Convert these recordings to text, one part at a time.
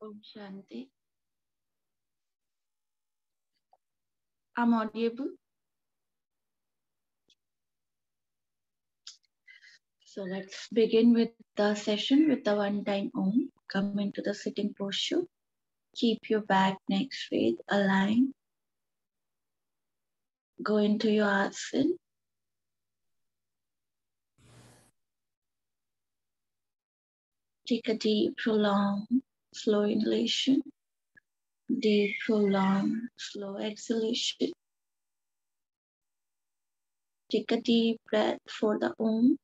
Om Shanti. I'm audible. So let's begin with the session with the one-time Om. Come into the sitting posture. Keep your back, neck straight, align. Go into your asana. Take a deep, prolonged, slow inhalation. Deep, prolonged, slow exhalation. Take a deep breath for the Om.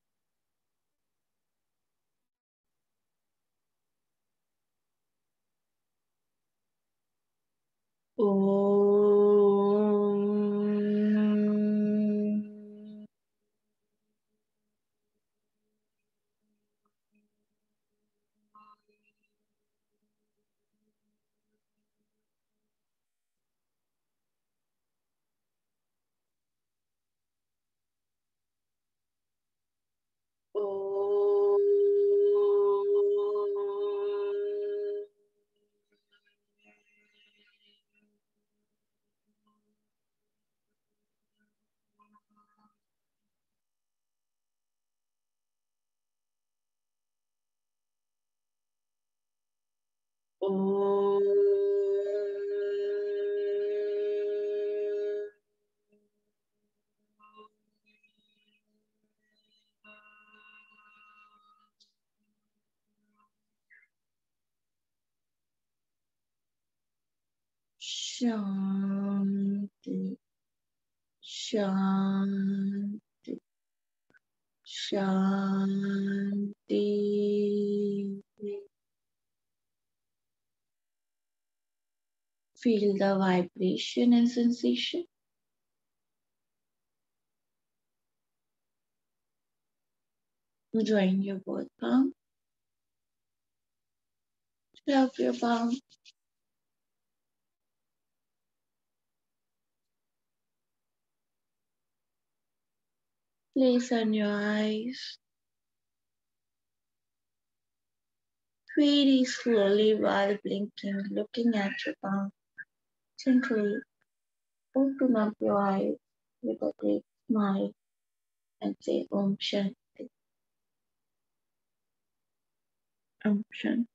Shanti, Shanti, Shanti. Feel the vibration and sensation. Join your both palm. Rub your palm. Place on your eyes. Very slowly while blinking, looking at your palm. Gently open up your eyes with a great smile and say Om Shanti. Om Shanti.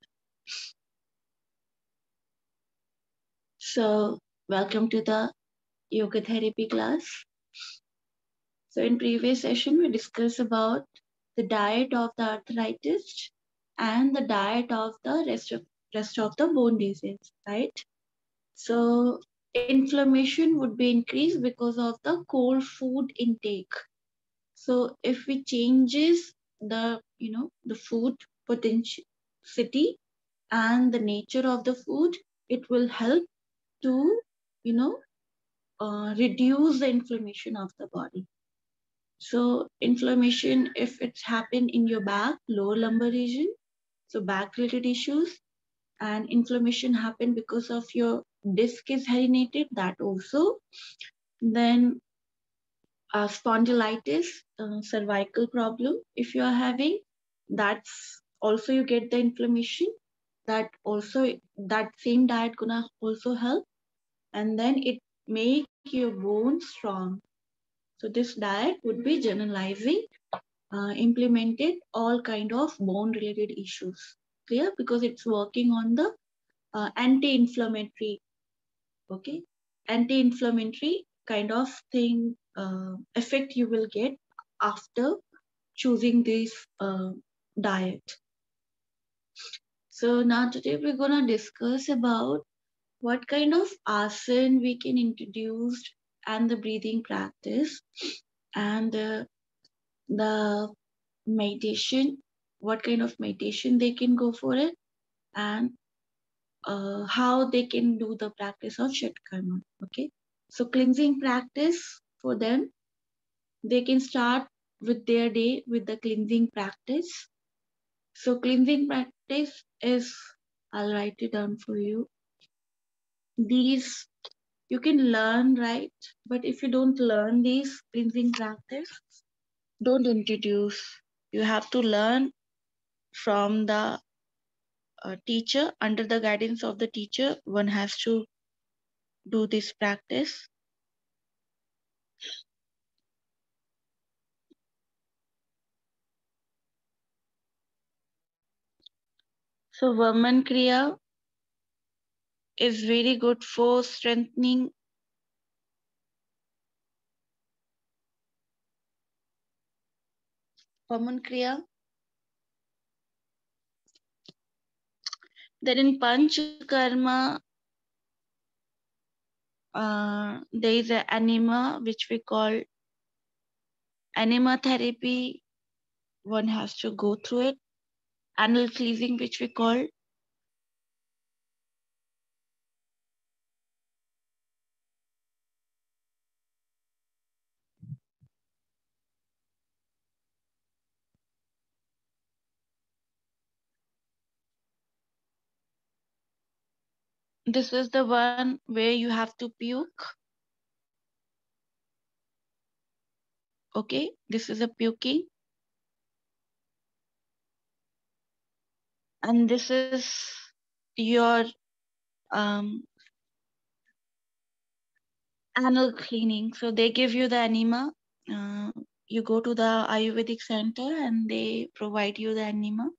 So, welcome to the yoga therapy class. So, in previous session, we discussed about the diet of the arthritis and the diet of the rest of the bone disease, right? So, inflammation would be increased because of the cold food intake. So, if we changes the the food potentiality and the nature of the food, it will help to you know reduce the inflammation of the body. So inflammation, if it's happened in your back, lower lumbar region, so back related issues, and inflammation happen because of your disc is herniated, that also. Then spondylitis, cervical problem, if you are having, that's also you get the inflammation. That also, that same diet gonna also help, and then it make your bones strong. So this diet would be generalizing, implemented all kind of bone related issues. Clear? Because it's working on the anti-inflammatory, okay, anti-inflammatory kind of thing, effect you will get after choosing this diet. So now today we're gonna discuss about what kind of asana we can introduce and the breathing practice and the meditation, what kind of meditation they can go for it, and how they can do the practice of Shatkarma. Okay, so cleansing practice for them, they can start with their day with the cleansing practice. So cleansing practice is, I'll write it down for you. These you can learn, right? But if you don't learn these cleansing practice, don't introduce. You have to learn from the teacher, under the guidance of the teacher, one has to do this practice. So Vaman Kriya is very good for strengthening Vaman Kriya. Then in Panchakarma, there is an anima which we call anima therapy. One has to go through it. Anal cleansing, which we call. This is the one where you have to puke. Okay, this is a puking. And this is your anal cleaning. So they give you the enema. You go to the Ayurvedic center and they provide you the enema.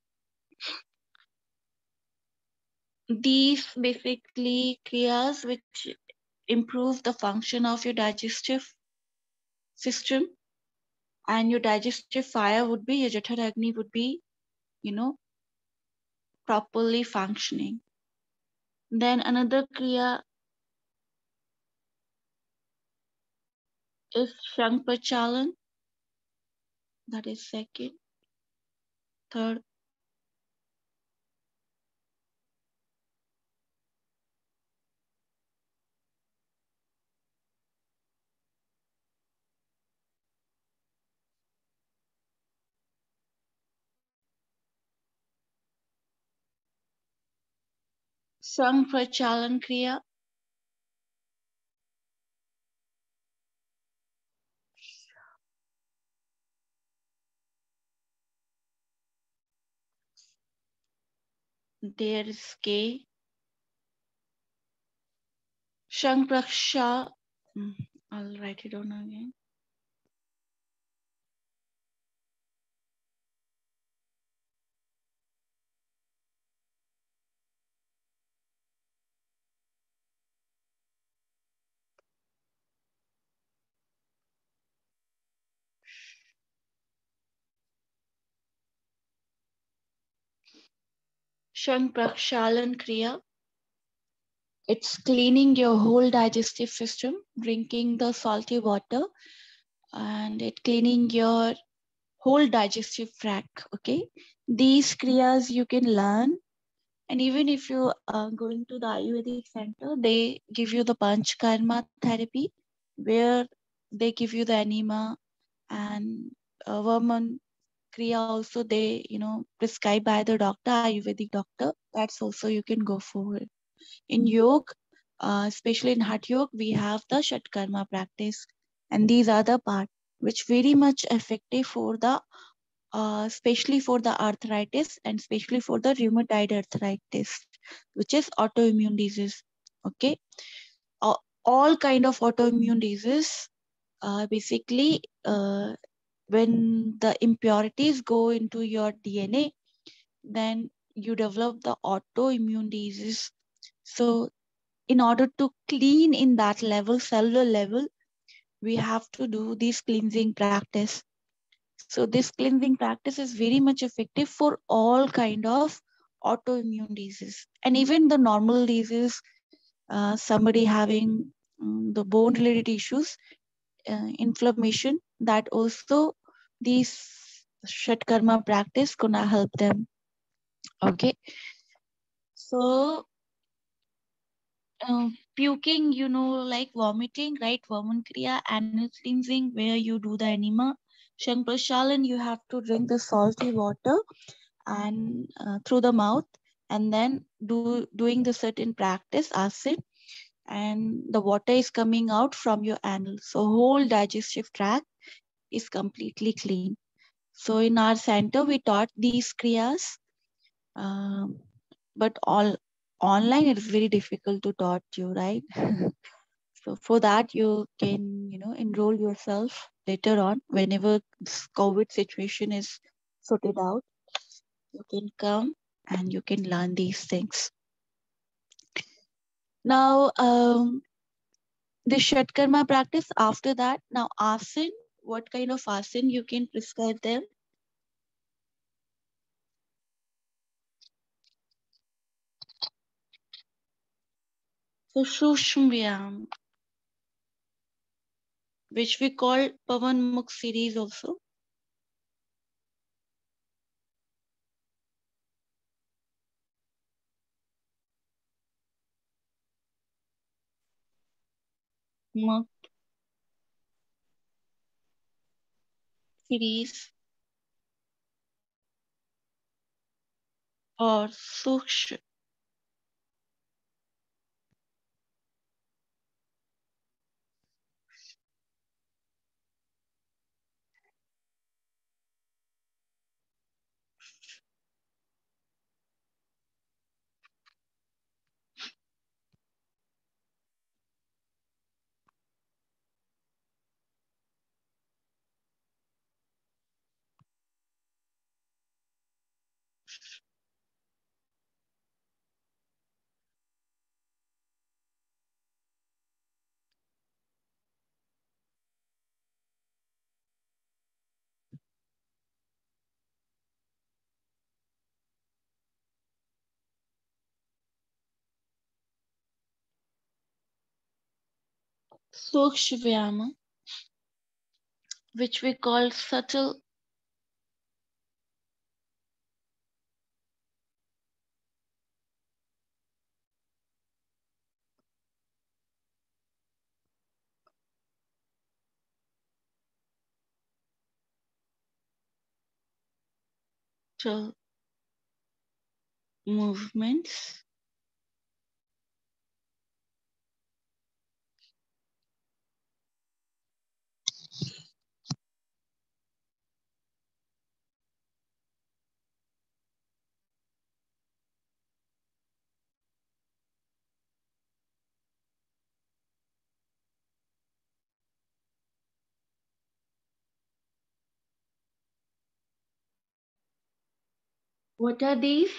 These basically kriyas which improve the function of your digestive system, and your digestive fire would be, your Jఠर Agni would be, properly functioning. Then another kriya is Shankpachalan. That is second. Third, Shankpachalan kriya. There is K. Shankpraksha. I'll write it down again. Shankprakshalan kriya. It's cleaning your whole digestive system, drinking the salty water, and it cleaning your whole digestive tract. Okay, these kriyas you can learn, and even if you are going to the Ayurvedic center, they give you the Panchakarma therapy, where they give you the enema and Vaman kriya also they prescribed by the doctor, Ayurvedic doctor. That's also you can go for it. In yoga, especially in Hatha Yoga, we have the Shatkarma practice, and these are the part which very much effective for the especially for the arthritis and especially for the rheumatoid arthritis, which is autoimmune disease. Okay, all kind of autoimmune disease, basically when the impurities go into your DNA, then you develop the autoimmune disease. So in order to clean in that level, cellular level, we have to do this cleansing practice. So this cleansing practice is very much effective for all kind of autoimmune disease, and even the normal disease, somebody having the bone related issues, inflammation, that also this Shatkarma practice gonna help them. Okay, so puking, like vomiting, right? Vaman kriya, anal cleansing, where you do the enema. Shankprashalan, you have to drink the salty water and through the mouth, and then doing the certain practice, acid, and the water is coming out from your anal. So whole digestive tract is completely clean. So in our center, we taught these kriyas. but all online it is very difficult to taught you, right? So for that you can, enroll yourself later on whenever this COVID situation is sorted out. You can come and you can learn these things. Now, the Shatkarma practice after that. Now, asan, what kind of asan you can prescribe them? So, Shushma Vyayam, which we call Pavan Mukh series also. Mukh series or Suksh. Suksh Vyayama, which we call subtle movements. What are these?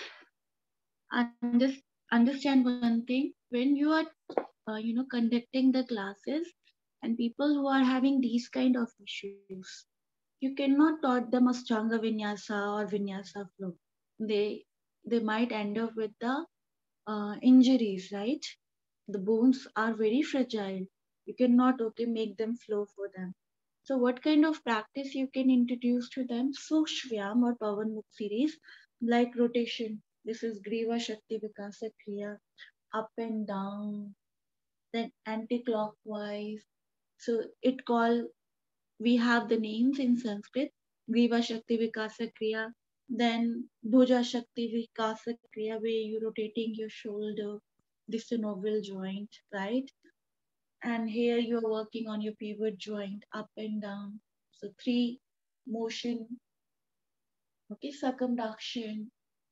Understand one thing. When you are, conducting the classes, and people who are having these kind of issues, you cannot taught them Ashtanga Vinyasa or Vinyasa flow. They might end up with the injuries, right? The bones are very fragile. You cannot make them flow for them. So what kind of practice you can introduce to them? Sukshvyam or Pavan Mukh series, like rotation. This is Griva Shakti Vikasa Kriya, up and down, then anti-clockwise. So it call, we have the names in Sanskrit, Griva Shakti Vikasa Kriya, then Bhuja Shakti Vikasa Kriya, where you're rotating your shoulder, the synovial joint, right? And here you're working on your pivot joint, up and down. So three motion, okay, circumduction,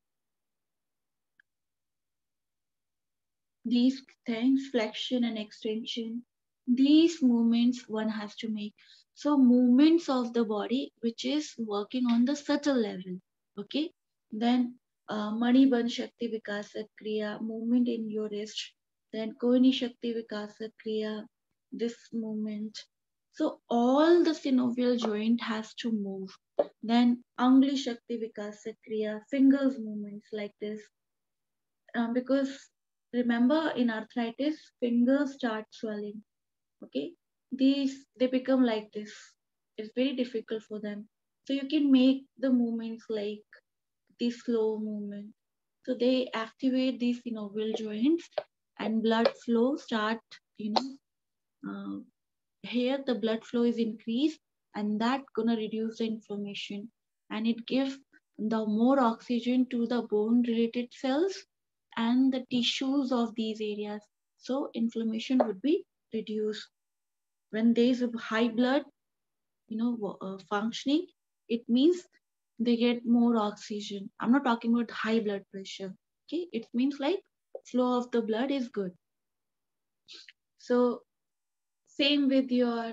these things, flexion and extension, these movements one has to make. So movements of the body which is working on the subtle level. Okay, then Mani Bandh Shakti Vikasa Kriya, movement in your wrist, then Kohini Shakti Vikasa Kriya, this movement. So all the synovial joint has to move. Then Angli Shakti Vikasa Kriya, fingers movements like this, because remember in arthritis fingers start swelling. Okay, these they become like this. It's very difficult for them, so you can make the movements like the slow movement, so they activate these synovial joints and blood flow start, you know uh, here the blood flow is increased, and that gonna reduce the inflammation, and it give the more oxygen to the bone related cells and the tissues of these areas, so inflammation would be reduced. When there is a high blood, functioning, it means they get more oxygen. I'm not talking about high blood pressure. Okay, it means like flow of the blood is good. So same with your,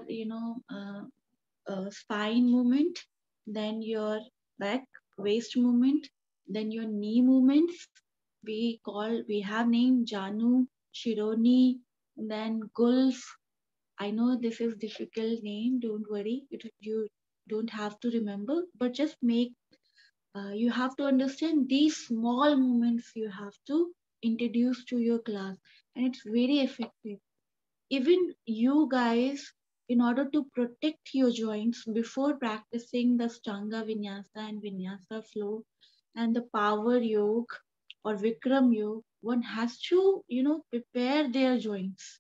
spine movement, then your back, waist movement, then your knee movements. We have named Janu, Shironi, then Gulf. I know this is difficult name. Don't worry. You don't have to remember, but just make. You have to understand these small movements. You have to introduce to your class, and it's very effective. Even you guys, in order to protect your joints before practicing the Stanga Vinyasa and Vinyasa flow and the power yoga or Vikram yoga, one has to, prepare their joints.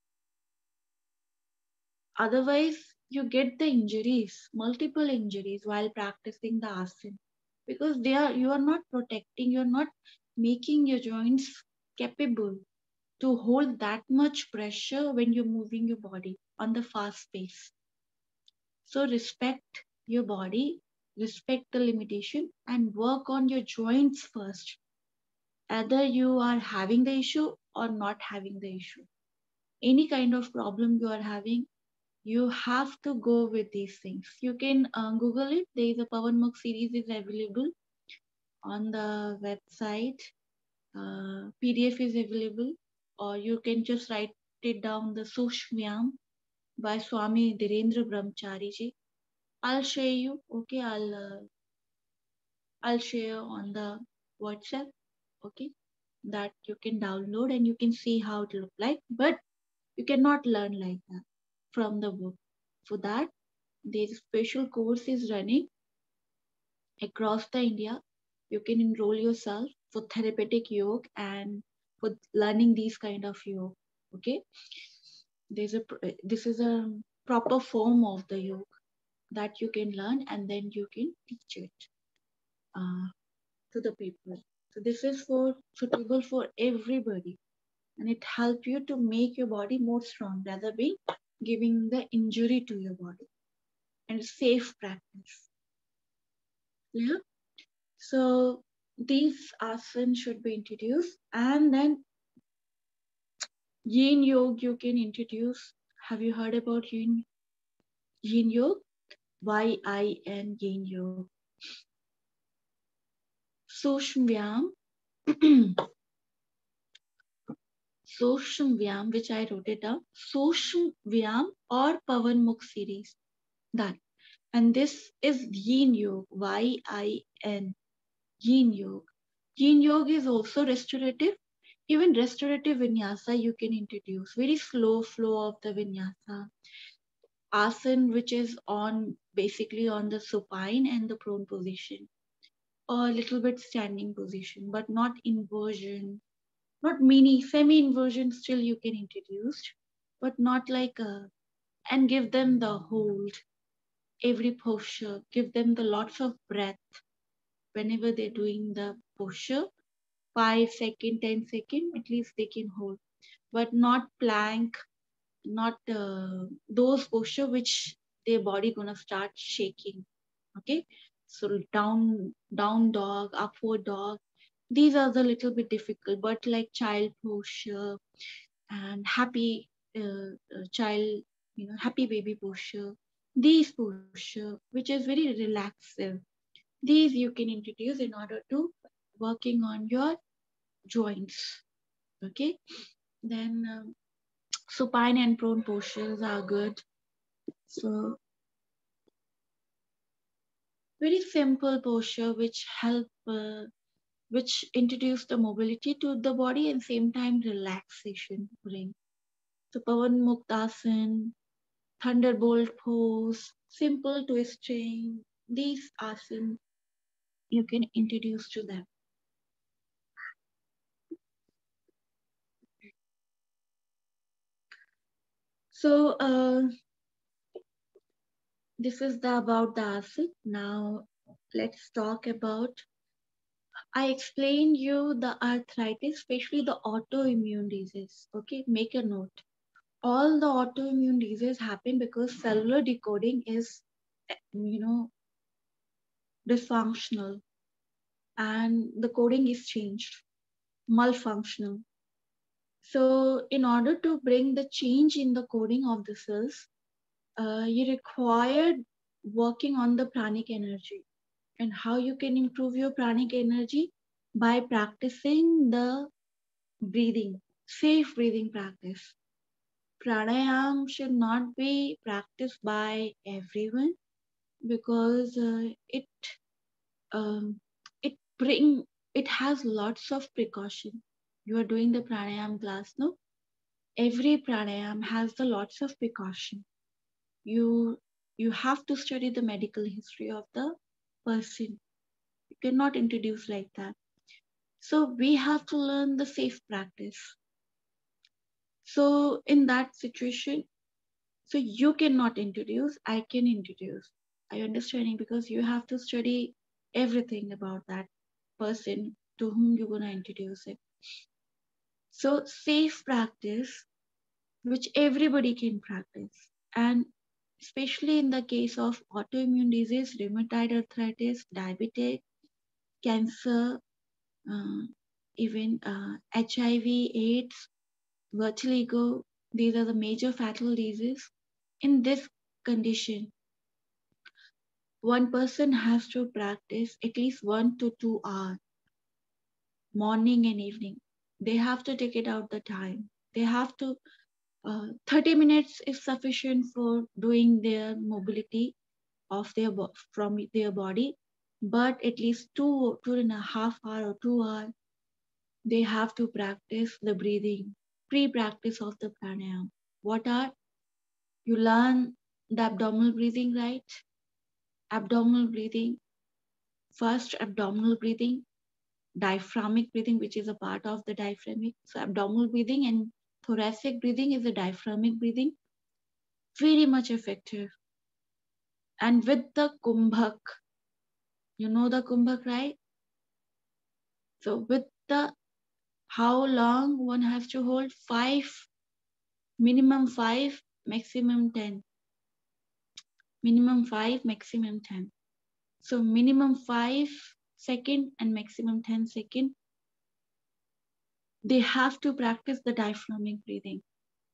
Otherwise, you get the injuries, multiple injuries while practicing the asana because you are not protecting, you are not making your joints capable to hold that much pressure when you're moving your body on the fast pace. So respect your body, respect the limitation, and work on your joints first. Either you are having the issue or not having the issue. Any kind of problem you are having, you have to go with these things. You can Google it. There is a Pawan Mukh series is available on the website. PDF is available, or you can just write it down the Sushmyam by Swami Dhirendra Brahmachari ji. I'll share you. Okay, I'll share on the WhatsApp. Okay, that you can download and you can see how it look like. But you cannot learn like that from the book. For that, there's special course is running across the India. You can enroll yourself for therapeutic yoga and for learning these kind of yoga. Okay, this is a proper form of the yoga that you can learn and then you can teach it uh, to the people. So this is for suitable for everybody, and it helps you to make your body more strong rather than giving the injury to your body, and safe practice. Yeah. So these asanas should be introduced, and then Yin Yoga you can introduce. Have you heard about Yin Yoga? Yin Yin Yoga. Sushma Vyam. Sushma Vyam, which I wrote it down. Sushma Vyam or Pawan Mukh series. That. And this is Yin Yoga. Yin. Yin Yoga. Yin Yoga is also restorative. Even restorative vinyasa you can introduce. Very slow flow of the vinyasa. Asana, which is on basically on the supine and the prone position, or a little bit standing position, but not inversion, not mini, semi inversion. Still you can introduce, but not like a. And give them the hold, every posture. Give them the lots of breath whenever they're doing the posture. 5 second, 10 second, at least they can hold, but not plank, not those posture which their body gonna start shaking. Okay, so down dog, upward dog, these are the little bit difficult, but like child posture and happy child, happy baby posture, these posture which is very relaxive, these you can introduce in order to working on your joints. Okay, then supine and prone postures are good. So very simple posture which help which introduce the mobility to the body and same time relaxation bring. So Pavan Muktasan, Thunderbolt pose, simple twisting, these asanas you can introduce to them. So this is about the asana. Now let's talk about. I explained you the arthritis, especially the autoimmune disease. Okay, make a note. All the autoimmune diseases happen because cellular decoding is, you know, dysfunctional and the coding is changed. malfunctional. So in order to bring the change in the coding of the cells, you require working on the pranic energy. And how you can improve your pranic energy? By practicing the breathing, safe breathing practice. Pranayam should not be practiced by everyone because um, it bring it has lots of precaution. You are doing the pranayam class, no? Every pranayam has the lots of precaution. You have to study the medical history of the person. You cannot introduce like that. So we have to learn the safe practice. So in that situation, so you cannot introduce, I can introduce. Are you understanding? Because you have to study everything about that person to whom you're going to introduce it. So safe practice, which everybody can practice. And especially in the case of autoimmune disease, rheumatoid arthritis, diabetes, cancer, uh, even HIV, AIDS, vitiligo, these are the major fatal diseases. In this condition, one person has to practice at least 1 to 2 hours, morning and evening. They have to take it out the time. They have to 30 minutes is sufficient for doing their mobility of their from their body, but at least 2.5 hours or 2 hours they have to practice the breathing, pre-practice of the pranayam. What are you learn the abdominal breathing, right? Abdominal breathing, first abdominal breathing, diaphragmic breathing, which is a part of the diaphragmic. So abdominal breathing and thoracic breathing is a diaphragmic breathing, very much effective. And with the kumbhak, you know the kumbhak, right? So with the how long one has to hold? 5, minimum 5, maximum 10. Minimum 5, maximum 10. So minimum 5 seconds and maximum 10 seconds. They have to practice the diaphragmic breathing.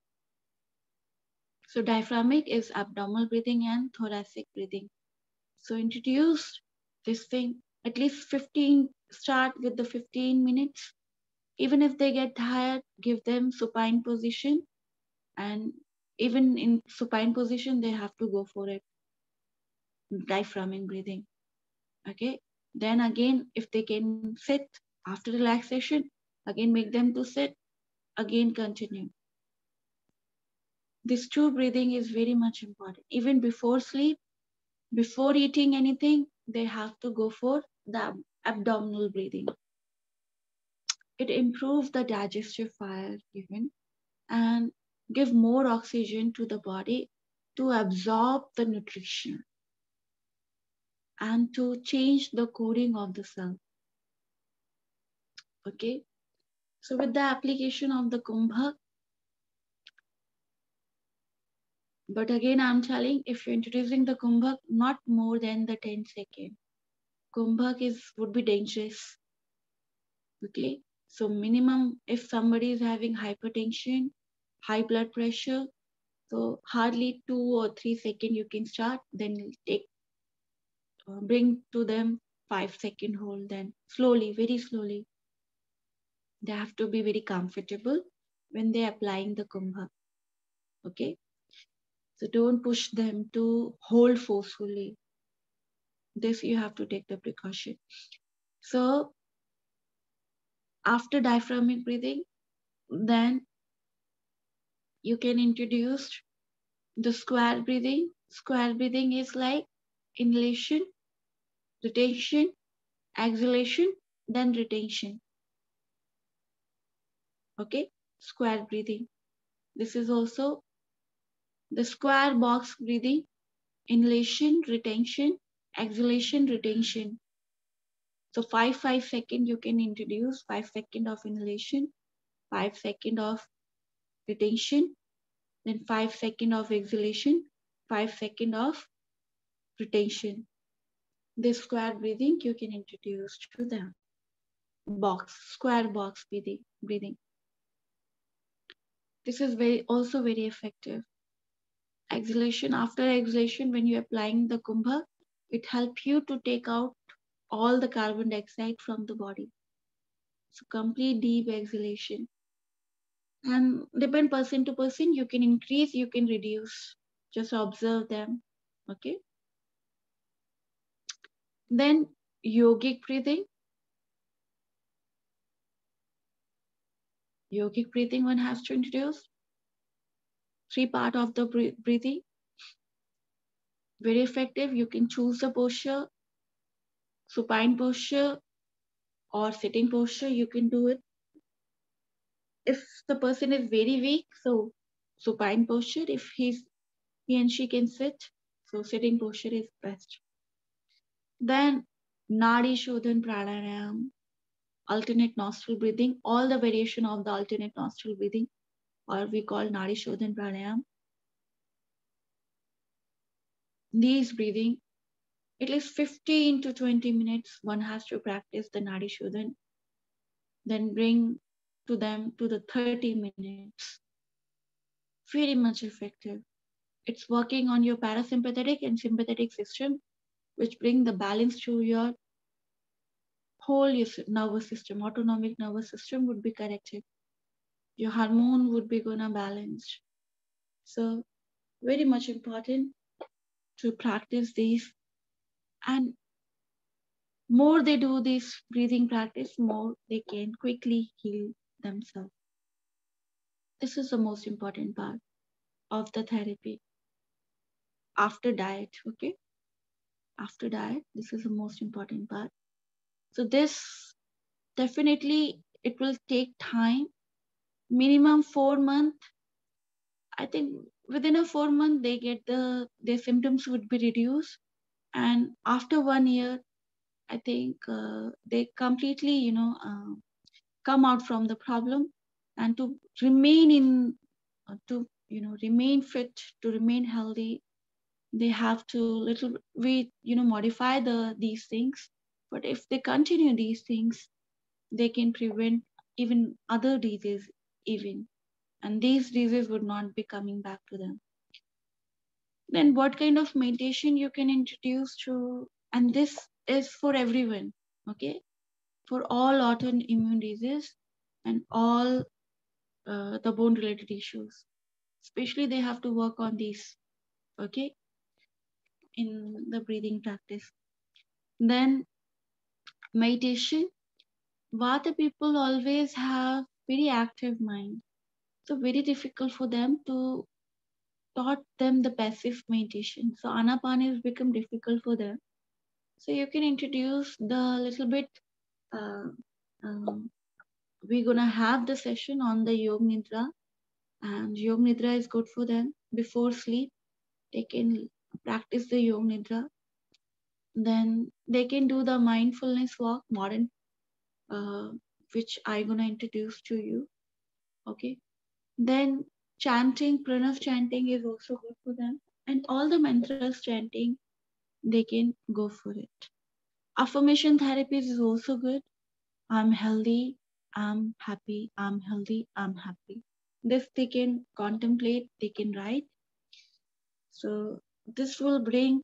So diaphragmic is abdominal breathing and thoracic breathing. So introduce this thing at least 15, start with the 15 minutes. Even if they get tired, give them supine position, and even in supine position, they have to go for it. Diaphragmic breathing. Okay. Then again, if they can sit after relaxation, again make them to sit, again continue. This two breathing is very much important. Even before sleep, before eating anything, they have to go for the abdominal breathing. It improves the digestive fire even and give more oxygen to the body to absorb the nutrition and to change the coding of the cell. Okay. So with the application of the kumbhak, but again I'm telling, if you're introducing the kumbhak, not more than the 10 seconds. Kumbhak would be dangerous. Okay. So minimum, if somebody is having hypertension, high blood pressure, so hardly 2 or 3 seconds you can start, then take bring to them 5 second hold, then slowly, very slowly. They have to be very comfortable when they're applying the kumbhak. Okay. So don't push them to hold forcefully. This you have to take the precaution. So after diaphragmic breathing, then you can introduce the square breathing. Square breathing is like inhalation, retention, exhalation, then retention. Okay, square breathing. This is also the square box breathing, inhalation, retention, exhalation, retention. So 5 seconds you can introduce 5 seconds of inhalation, 5 seconds of retention, then 5 seconds of exhalation, 5 seconds of retention. This square breathing you can introduce to them. square box breathing. This is also very effective. Exhalation, after exhalation, when you're applying the Kumbha, it helps you to take out all the carbon dioxide from the body. So complete deep exhalation. And depend person to person, you can increase, you can reduce. Just observe them. Okay. Then yogic breathing. Yogic breathing one has to introduce. 3 part of the breathing. Very effective. You can choose the posture, supine posture or sitting posture. You can do it. If the person is very weak, so supine posture. If he and she can sit, so sitting posture is best. Then Nadi Shodhan Pranayam, alternate nostril breathing, all the variation of the alternate nostril breathing, or we call Nadi Shodhan Pranayam. These breathing, at least 15 to 20 minutes, one has to practice the Nadi Shodhan, then bring to them to the 30 minutes. Very much effective. It's working on your parasympathetic and sympathetic system, which bring the balance to your whole nervous system. Autonomic nervous system would be corrected. Your hormone would be gonna balanced. So very much important to practice these, and more they do this breathing practice, more they can quickly heal themselves. This is the most important part of the therapy after diet. Okay, after diet, this is the most important part. So this definitely, it will take time, minimum 4 months. I think within a 4 month they get their symptoms would be reduced, and after 1 year, I think they completely come out from the problem, and to remain in to remain fit, to remain healthy, they have to little bit modify these things. But if they continue these things, they can prevent even other diseases even, and these diseases would not be coming back to them. Then what kind of meditation you can introduce to, and this is for everyone, okay, for all autoimmune diseases and all the bone related issues, especially they have to work on these, okay, in the breathing practice. Then meditation, Vata people always have very active mind, so very difficult for them to taught them the passive meditation. So Anapana has become difficult for them. So you can introduce the little bit. Uh, um, we're gonna have the session on the Yoga Nidra, and Yoga Nidra is good for them. Before sleep, they can practice the Yoga Nidra. Then they can do the mindfulness walk, modern, uh, which I'm gonna introduce to you. Okay. Then chanting, pranav chanting is also good for them, and all the mantras chanting, they can go for it. Affirmation therapy is also good. I'm healthy, I'm happy, I'm healthy, I'm happy. This they can contemplate, they can write. So this will bring,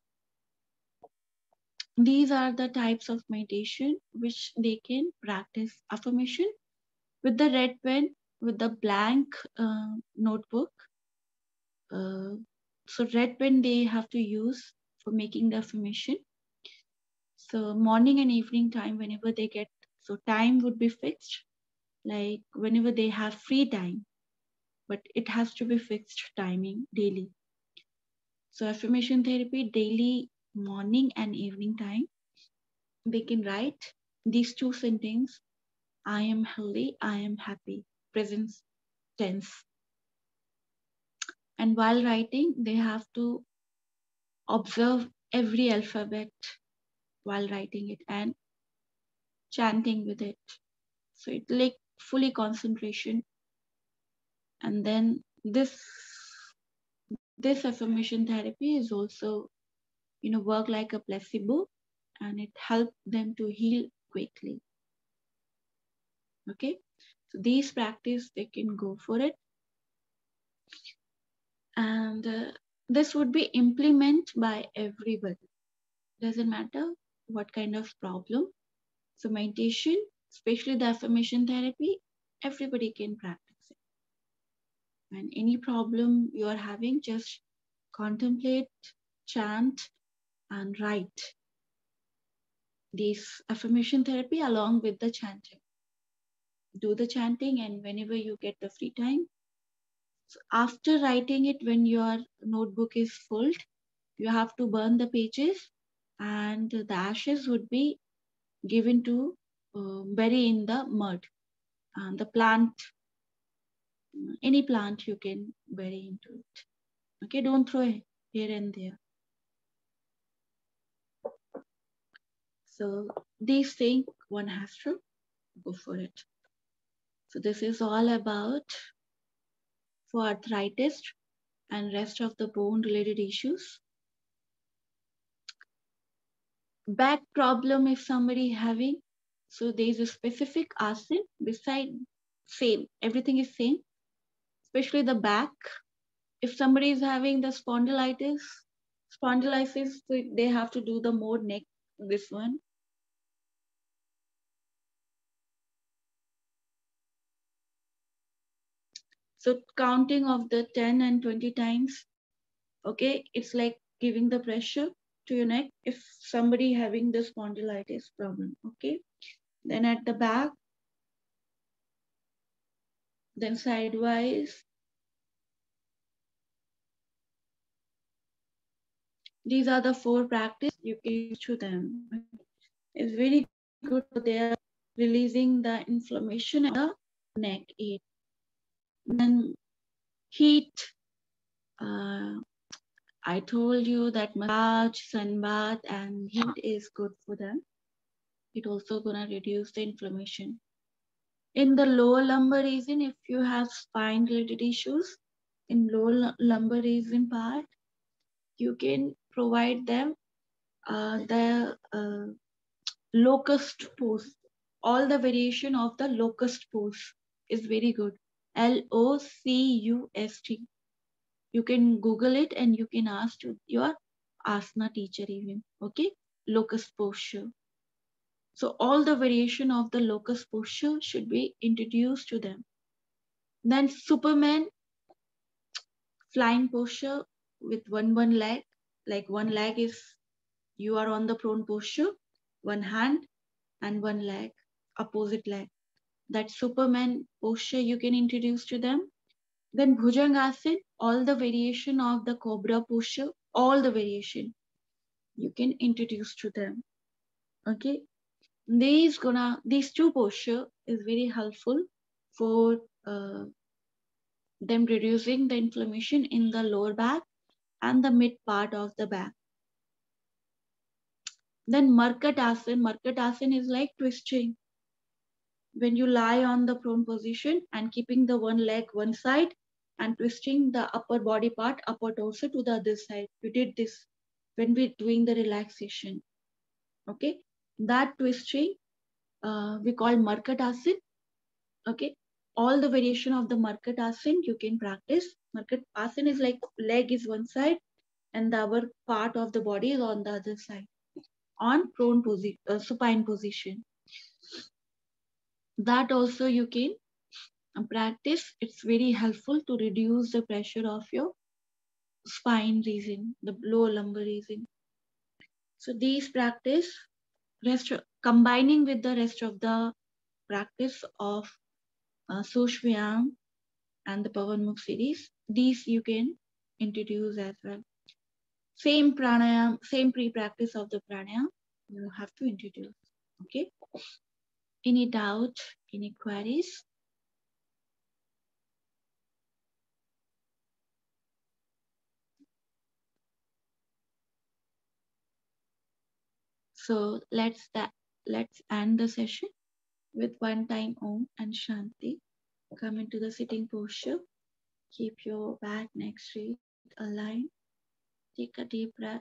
these are the types of meditation which they can practice. Affirmation with the red pen, with the blank notebook. Uh, so red pen they have to use for making the affirmation. So morning and evening time, whenever they get, so time would be fixed, like whenever they have free time, but it has to be fixed timing daily. So affirmation therapy daily, morning and evening time, they can write these 2 sentences: I am healthy, I am happy, present tense. And while writing, they have to observe every alphabet while writing it and chanting with it. So it like fully concentration. And then this affirmation therapy is also work like a placebo, and it helps them to heal quickly. Okay, so these practice, they can go for it. And this would be implemented by everybody. Doesn't matter what kind of problem. So meditation, especially the affirmation therapy, everybody can practice it. And any problem you are having, just contemplate, chant, and write this affirmation therapy along with the chanting. Do the chanting, and whenever you get the free time, so after writing it, when your notebook is full, you have to burn the pages, and the ashes would be given to bury in the mud. And the plant, any plant you can bury into it. Okay, don't throw it here and there. So these things one has to go for it. So this is all about for arthritis and rest of the bone related issues. Back problem if somebody having, so there is a specific asana beside, same, everything is same, especially the back. If somebody is having the spondylitis, so they have to do the more neck, this one. So counting of the 10 and 20 times, okay, it's like giving the pressure to your neck if somebody having the spondylitis problem, okay. Then at the back, then sidewise. These are the 4 practice you can use to them. It's very good for their releasing the inflammation in the neck. Then heat. I told you that massage, sunbath, and heat is good for them. It also gonna reduce the inflammation. In the lower lumbar region, if you have spine related issues, in lower lumbar region part, you can provide them the locust pose. All the variation of the locust pose is very good. LOCUST. You can Google it and you can ask to your asana teacher even. Okay, locust posture. So all the variation of the locust posture should be introduced to them. Then Superman flying posture with one leg, like one leg is, you are on the prone posture, one hand and one leg, opposite leg. That Superman posture you can introduce to them. Then Bhujangasana, all the variation of the cobra posture, all the variation you can introduce to them. Okay, these 2 posture is very helpful for them reducing the inflammation in the lower back and the mid part of the back. Then Markatasana is like twisting. When you lie on the prone position and keeping the one leg one side and twisting the upper body part, upper torso to the other side. We did this when we're doing the relaxation. Okay, that twisting we call Markatasana. Okay, all the variation of the Markatasana you can practice. Markatasana is like leg is one side and the other part of the body is on the other side on prone position, supine position. That also you can practice. It's very helpful to reduce the pressure of your spine region, the lower lumbar region. So these practice, combining with the rest of the practice of Sushvyam and the Pavan Mukh series, these you can introduce as well. Same pranayam, same pre-practice of the pranayam, you have to introduce. Okay. Any doubt, any queries? So let's end the session with one time Om and Shanti. Come into the sitting posture. Keep your back, neck straight, aligned. Take a deep breath.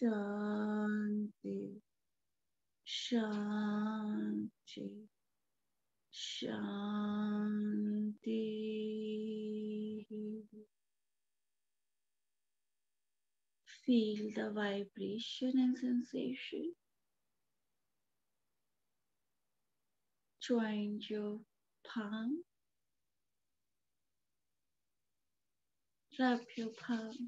Shanti, Shanti, Shanti. Feel the vibration and sensation. Join your palm. Rub your palm.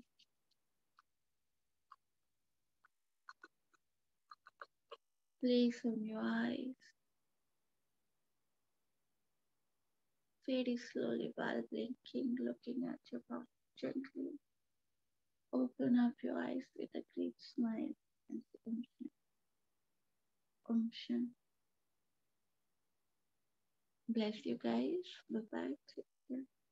Place on your eyes. Very slowly while blinking, looking at your palm gently. Open up your eyes with a great smile and say Om Shanti. Bless you guys. Bye bye. Take care.